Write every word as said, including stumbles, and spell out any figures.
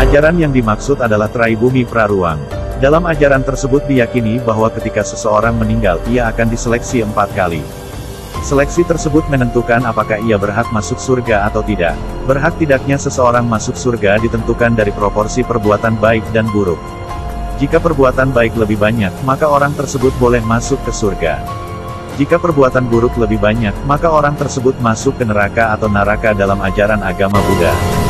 Ajaran yang dimaksud adalah Traibumi Praruang. Dalam ajaran tersebut diyakini bahwa ketika seseorang meninggal, ia akan diseleksi empat kali. Seleksi tersebut menentukan apakah ia berhak masuk surga atau tidak. Berhak tidaknya seseorang masuk surga ditentukan dari proporsi perbuatan baik dan buruk. Jika perbuatan baik lebih banyak, maka orang tersebut boleh masuk ke surga. Jika perbuatan buruk lebih banyak, maka orang tersebut masuk ke neraka atau naraka dalam ajaran agama Buddha.